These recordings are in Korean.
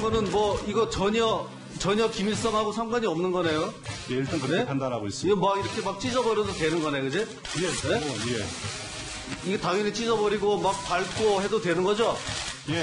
거는 뭐 이거 전혀 김일성하고 상관이 없는 거네요. 예, 일단 그렇게 네? 판단하고 있습니다. 이거 막 이렇게 막 찢어버려도 되는 거네, 그지? 예, 네? 예, 이게 당연히 찢어버리고 막 밟고 해도 되는 거죠? 예.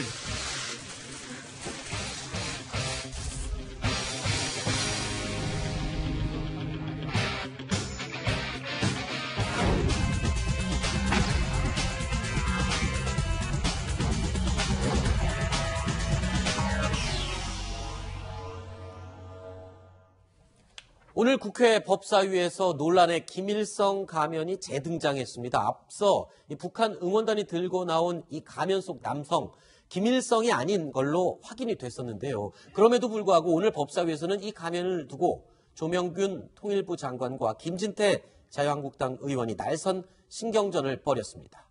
오늘 국회 법사위에서 논란의 김일성 가면이 재등장했습니다. 앞서 이 북한 응원단이 들고 나온 이 가면 속 남성, 김일성이 아닌 걸로 확인이 됐었는데요. 그럼에도 불구하고 오늘 법사위에서는 이 가면을 두고 조명균 통일부 장관과 김진태 자유한국당 의원이 날선 신경전을 벌였습니다.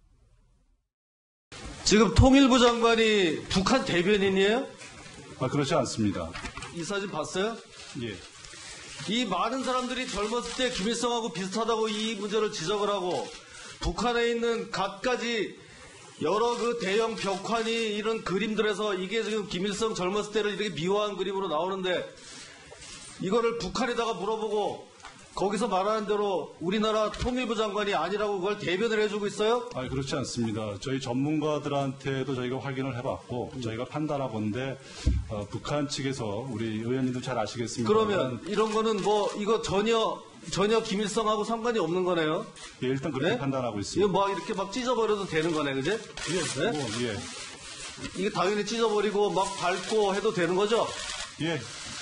지금 통일부 장관이 북한 대변인이에요? 그렇지 않습니다. 이 사진 봤어요? 예. 이 많은 사람들이 젊었을 때 김일성하고 비슷하다고 이 문제를 지적을 하고 북한에 있는 갖가지 여러 그 대형 벽화니 이런 그림들에서 이게 지금 김일성 젊었을 때를 이렇게 미화한 그림으로 나오는데 이거를 북한에다가 물어보고 거기서 말하는 대로 우리나라 통일부 장관이 아니라고 그걸 대변을 해주고 있어요? 그렇지 않습니다. 저희 전문가들한테도 저희가 확인을 해봤고 저희가 판단하건데 북한 측에서 우리 의원님도 잘 아시겠습니다. 그러면 이런 거는 뭐 이거 전혀 김일성하고 상관이 없는 거네요? 예, 일단 그렇게 네? 판단하고 있습니다. 이거 막 이렇게 막 찢어버려도 되는 거네, 그지? 예, 네? 예. 이게 당연히 찢어버리고 막 밟고 해도 되는 거죠? 예.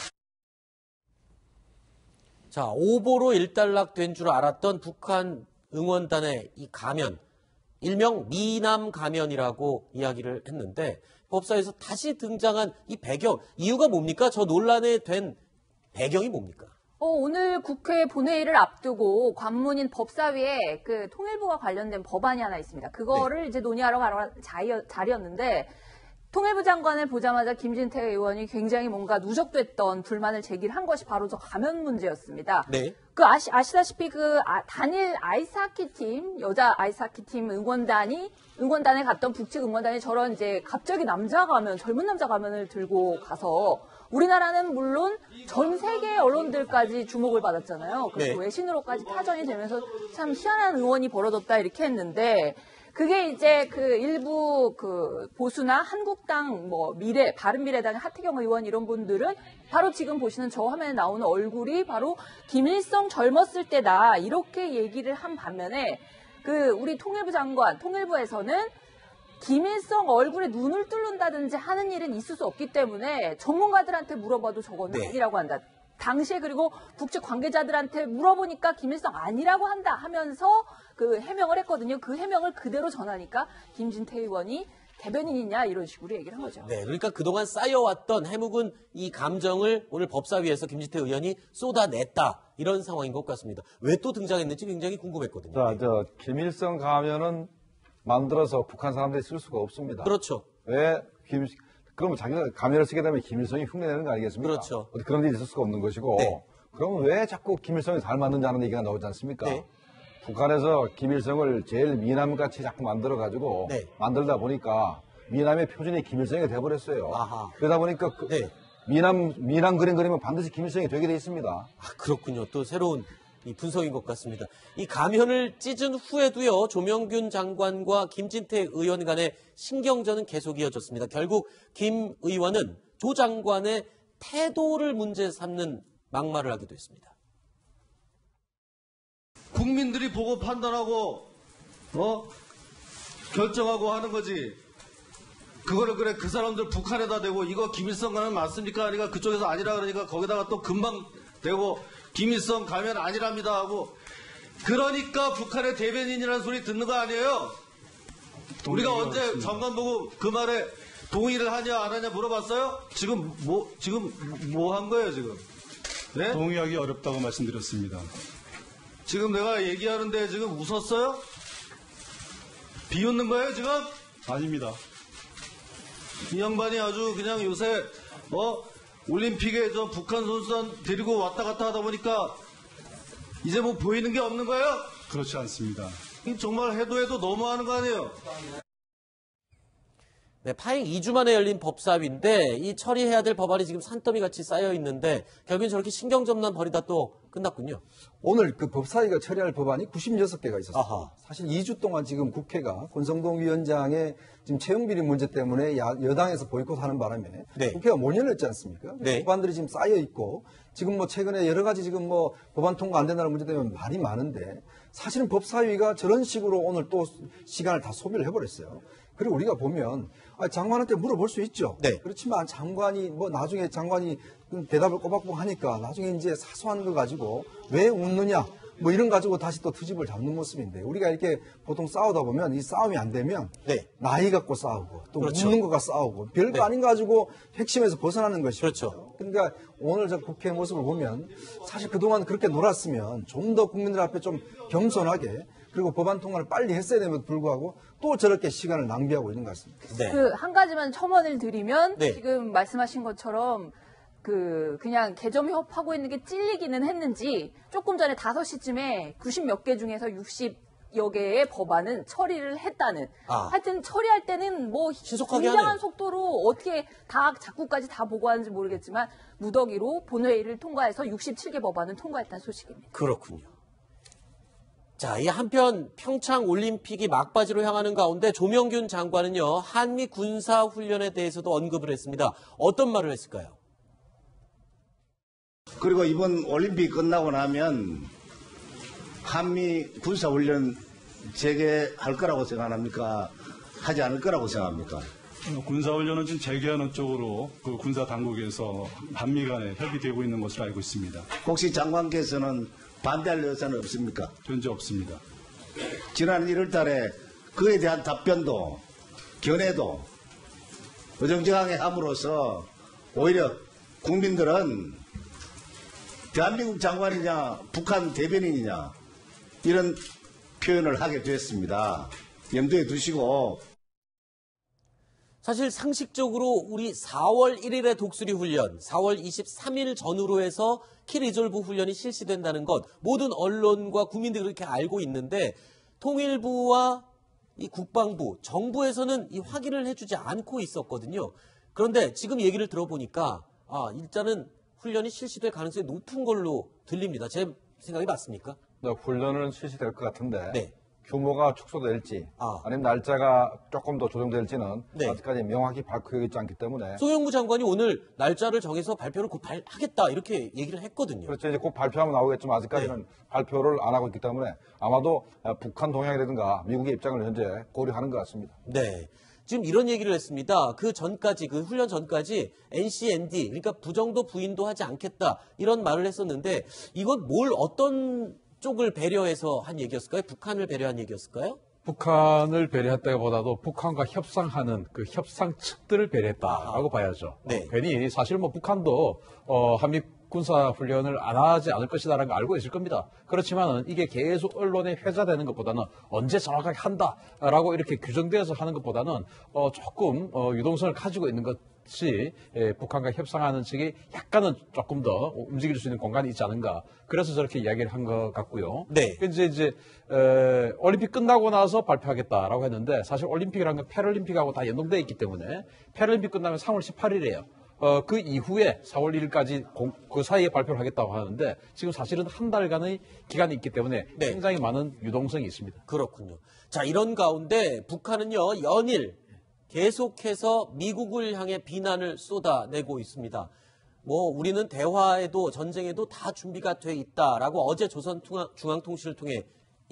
자, 오보로 일단락된 줄 알았던 북한 응원단의 이 가면, 일명 미남 가면이라고 이야기를 했는데 법사에서 다시 등장한 이 배경, 이유가 뭡니까? 저 논란에 된 배경이 뭡니까? 오늘 국회 본회의를 앞두고 관문인 법사위에 그 통일부와 관련된 법안이 하나 있습니다. 그거를 이제 논의하러 가는 자리였는데 통일부 장관을 보자마자 김진태 의원이 굉장히 뭔가 누적됐던 불만을 제기한 것이 바로 저 가면 문제였습니다. 네. 그 아시다시피 단일 아이스하키 팀, 여자 아이스하키 팀 응원단에 갔던 북측 응원단이 저런 이제 갑자기 젊은 남자 가면을 들고 가서 우리나라는 물론 전 세계 언론들까지 주목을 받았잖아요. 그래서 네. 외신으로까지 타전이 되면서 참 희한한 응원이 벌어졌다 이렇게 했는데 그게 이제 일부 보수나 한국당 바른미래당의 하태경 의원 이런 분들은 바로 지금 보시는 저 화면에 나오는 얼굴이 바로 김일성 젊었을 때다 이렇게 얘기를 한 반면에 우리 통일부 장관, 통일부에서는 김일성 얼굴에 눈을 뚫는다든지 하는 일은 있을 수 없기 때문에 전문가들한테 물어봐도 저거는 네. 아니라고 한다. 당시에 그리고 북측 관계자들한테 물어보니까 김일성 아니라고 한다 하면서 해명을 했거든요. 그 해명을 그대로 전하니까 김진태 의원이 대변인이냐 이런 식으로 얘기를 한 거죠. 네, 그러니까 그동안 쌓여왔던 해묵은 이 감정을 오늘 법사위에서 김진태 의원이 쏟아냈다 이런 상황인 것 같습니다. 왜 또 등장했는지 굉장히 궁금했거든요. 김일성 가면은 만들어서 북한 사람들이 쓸 수가 없습니다. 그렇죠. 그러면 자기가 가면을 쓰게 되면 김일성이 흉내내는 거 아니겠습니까? 그렇죠. 그런 일이 있을 수가 없는 것이고. 네. 그러면 왜 자꾸 김일성이 닮았는지 하는 얘기가 나오지 않습니까? 네. 북한에서 김일성을 제일 미남같이 자꾸 만들어가지고 네. 만들다 보니까 미남의 표준이 김일성이 돼버렸어요. 아하. 그러다 보니까 네. 미남 그림 그리면 반드시 김일성이 되게 돼 있습니다. 그렇군요. 또 새로운 이 분석인 것 같습니다. 이 가면을 찢은 후에도요, 조명균 장관과 김진태 의원 간의 신경전은 계속 이어졌습니다. 결국 김 의원은 조 장관의 태도를 문제 삼는 막말을 하기도 했습니다. 국민들이 보고 판단하고 결정하고 하는 거지. 그거를 그 사람들 북한에다 대고 이거 김일성 가면 맞습니까? 그러니까 그쪽에서 아니라 그러니까 거기다가 또 금방 대고 김일성 가면 아니랍니다 하고 그러니까 북한의 대변인이라는 소리 듣는 거 아니에요? 우리가 언제 장관 보고 그 말에 동의를 하냐 안 하냐 물어봤어요? 지금 뭐 한 거예요 지금? 네? 동의하기 어렵다고 말씀드렸습니다. 지금 내가 얘기하는데 지금 웃었어요? 비웃는 거예요 지금? 아닙니다. 이 양반이 아주 그냥 요새 올림픽에 저 북한 선수단 데리고 왔다 갔다 하다 보니까 이제 뭐 보이는 게 없는 거예요? 그렇지 않습니다. 정말 해도 너무하는 거 아니에요? 네, 파행 2주 만에 열린 법사위인데 이 처리해야 될 법안이 지금 산더미 같이 쌓여 있는데 결국엔 저렇게 신경전만 벌이다 또 끝났군요. 오늘 그 법사위가 처리할 법안이 96개가 있었어요. 아하. 사실 2주 동안 지금 국회가 권성동 위원장의 지금 채용비리 문제 때문에 여당에서 보이콧하는 바람에 네. 국회가 모년했지 않습니까? 네. 법안들이 지금 쌓여 있고 지금 뭐 최근에 여러 가지 지금 뭐 법안 통과 안 된다는 문제 때문에 말이 많은데 사실은 법사위가 저런 식으로 오늘 또 시간을 다 소비를 해버렸어요. 그리고 우리가 보면 장관한테 물어볼 수 있죠. 네. 그렇지만 장관이 뭐 나중에 장관이 대답을 꼬박꼬박 하니까 나중에 이제 사소한 거 가지고 왜 웃느냐 뭐 이런 가지고 다시 또 트집을 잡는 모습인데 우리가 이렇게 보통 싸우다 보면 이 싸움이 안 되면 네. 나이 갖고 싸우고 또 그렇죠. 웃는 거가 싸우고 별거 네. 아닌 거 가지고 핵심에서 벗어나는 것이죠. 그렇죠. 그러니까 오늘 저 국회 모습을 보면 사실 그동안 그렇게 놀았으면 좀 더 국민들 앞에 좀 겸손하게 그리고 법안 통과를 빨리 했어야 됨에도 불구하고 또 저렇게 시간을 낭비하고 있는 것 같습니다. 네. 그 한 가지만 첨언을 드리면 네. 지금 말씀하신 것처럼 그냥 개점 협하고 있는 게 찔리기는 했는지 조금 전에 5시쯤에 90 몇 개 중에서 60여 개의 법안은 처리를 했다는. 하여튼 처리할 때는 뭐 신속하게 굉장한 하네요. 속도로 어떻게 다 작구까지 다 보고하는지 모르겠지만 무더기로 본회의를 통과해서 67개 법안을 통과했다는 소식입니다. 그렇군요. 자, 이 한편 평창 올림픽이 막바지로 향하는 가운데 조명균 장관은요, 한미 군사 훈련에 대해서도 언급을 했습니다. 어떤 말을 했을까요? 그리고 이번 올림픽 끝나고 나면 한미 군사훈련 재개할 거라고 생각합니까? 하지 않을 거라고 생각합니까? 군사훈련은 지금 재개하는 쪽으로 그 군사 당국에서 한미 간에 협의되고 있는 것으로 알고 있습니다. 혹시 장관께서는 반대할 의사는 없습니까? 현재 없습니다. 지난 1월 달에 그에 대한 답변도 견해도 어정쩡하게 함으로써 오히려 국민들은 대한민국 장관이냐 북한 대변인이냐 이런 표현을 하게 됐습니다. 염두에 두시고 사실 상식적으로 우리 4월 1일에 독수리 훈련, 4월 23일 전후로 해서 키리졸브 훈련이 실시된다는 것 모든 언론과 국민들이 그렇게 알고 있는데 통일부와 이 국방부, 정부에서는 이 확인을 해주지 않고 있었거든요. 그런데 지금 얘기를 들어보니까 일단은 훈련이 실시될 가능성이 높은 걸로 들립니다. 제 생각이 맞습니까? 훈련은 실시될 것 같은데 네. 규모가 축소될지 아니면 날짜가 조금 더 조정될지는 네. 아직까지 명확히 밝혀져 있지 않기 때문에 송영무 장관이 오늘 날짜를 정해서 발표를 곧 하겠다 이렇게 얘기를 했거든요. 그렇죠. 이제 곧 발표하면 나오겠지만 아직까지는 발표를 안 하고 있기 때문에 아마도 북한 동향이라든가 미국의 입장을 현재 고려하는 것 같습니다. 네. 지금 이런 얘기를 했습니다. 그 전까지, 그 훈련 전까지 NCND, 그러니까 부정도 부인도 하지 않겠다 이런 말을 했었는데 이건 어떤 쪽을 배려해서 한 얘기였을까요? 북한을 배려한 얘기였을까요? 북한을 배려했다기보다도 북한과 협상하는 그 협상 측들을 배려했다라고 봐야죠. 네. 괜히 사실 뭐 북한도 한미 군사 훈련을 안 하지 않을 것이다라는 걸 알고 있을 겁니다. 그렇지만은 이게 계속 언론에 회자되는 것보다는 언제 정확하게 한다라고 이렇게 규정되어서 하는 것보다는 조금 유동성을 가지고 있는 것이 북한과 협상하는 측이 약간은 조금 더 움직일 수 있는 공간이 있지 않은가. 그래서 저렇게 이야기를 한 것 같고요. 네. 이제 올림픽 끝나고 나서 발표하겠다라고 했는데 사실 올림픽이라는 건 패럴림픽하고 다 연동되어 있기 때문에 패럴림픽 끝나면 3월 18일이에요. 그 이후에 4월 1일까지 그 사이에 발표를 하겠다고 하는데 지금 사실은 한 달간의 기간이 있기 때문에 네. 굉장히 많은 유동성이 있습니다. 그렇군요. 자, 이런 가운데 북한은요, 연일 계속해서 미국을 향해 비난을 쏟아내고 있습니다. 우리는 대화에도 전쟁에도 다 준비가 돼 있다라고 어제 조선중앙통신을 통해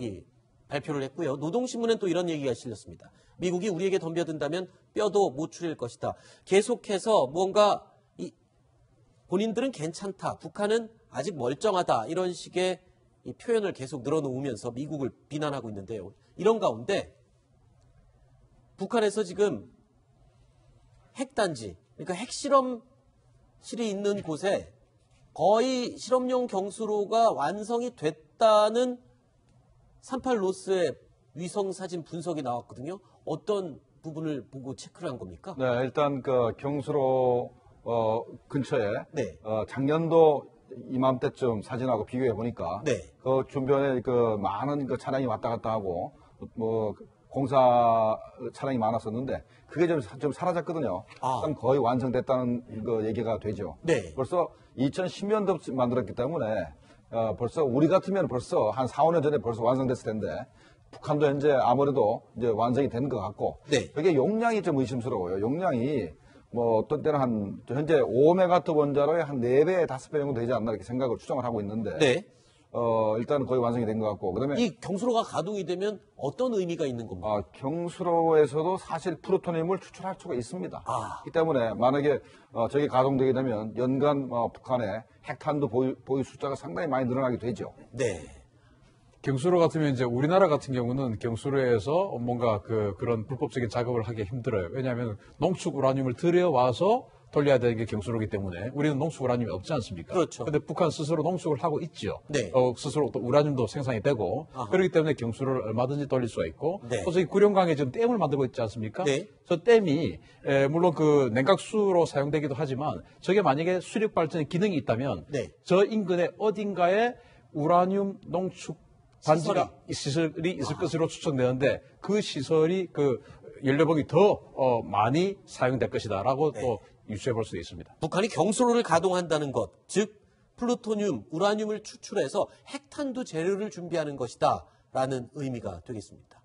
발표를 했고요. 노동신문엔 또 이런 얘기가 실렸습니다. 미국이 우리에게 덤벼든다면 뼈도 못 추릴 것이다. 계속해서 뭔가 본인들은 괜찮다. 북한은 아직 멀쩡하다. 이런 식의 이 표현을 계속 늘어놓으면서 미국을 비난하고 있는데요. 이런 가운데 북한에서 지금 핵단지, 그러니까 핵실험실이 있는 곳에 거의 실험용 경수로가 완성이 됐다는 38로스의 위성사진 분석이 나왔거든요. 어떤 부분을 보고 체크를 한 겁니까? 네, 일단 그 경수로 근처에 네. 작년도 이맘때쯤 사진하고 비교해 보니까 네. 그 주변에 그 많은 그 차량이 왔다 갔다 하고 공사 차량이 많았었는데 그게 좀 사라졌거든요. 아. 그럼 거의 완성됐다는 그 얘기가 되죠. 네. 벌써 2010년도 만들었기 때문에 벌써 우리 같으면 벌써 한 4, 5년 전에 벌써 완성됐을 텐데 북한도 현재 아무래도 이제 완성이 된 것 같고 네. 그게 용량이 좀 의심스러워요. 용량이 뭐 어떤 때는 한 현재 5메가와트 원자로의 한 4배, 5배 정도 되지 않나 이렇게 생각을 추정을 하고 있는데 네. 일단은 거의 완성이 된 것 같고 그다음에 이 경수로가 가동이 되면 어떤 의미가 있는 겁니까? 경수로에서도 사실 플루토늄을 추출할 수가 있습니다. 그렇기 때문에 만약에 저게 가동되게 되면 연간 북한의 핵탄두 보유 숫자가 상당히 많이 늘어나게 되죠. 네. 경수로 같으면 이제 우리나라 같은 경우는 경수로에서 뭔가 그런 불법적인 작업을 하기 힘들어요. 왜냐하면 농축 우라늄을 들여와서 돌려야 되는 게 경수로이기 때문에 우리는 농축 우라늄이 없지 않습니까? 그렇죠. 근데 북한 스스로 농축을 하고 있죠. 네. 스스로 또 우라늄도 생산이 되고 그렇기 때문에 경수로를 얼마든지 돌릴 수가 있고 네. 또 저희 구룡강에 지금 댐을 만들고 있지 않습니까? 네. 저 댐이 물론 그 냉각수로 사용되기도 하지만 저게 만약에 수력 발전의 기능이 있다면 네. 저 인근에 어딘가에 우라늄 농축 단지가 시설이 있을 것으로 추정되는데 그 시설이 그 연료봉이 더 많이 사용될 것이다라고 또 유추해 볼 수 있습니다. 북한이 경수로를 가동한다는 것, 즉 플루토늄, 우라늄을 추출해서 핵탄두 재료를 준비하는 것이다라는 의미가 되겠습니다.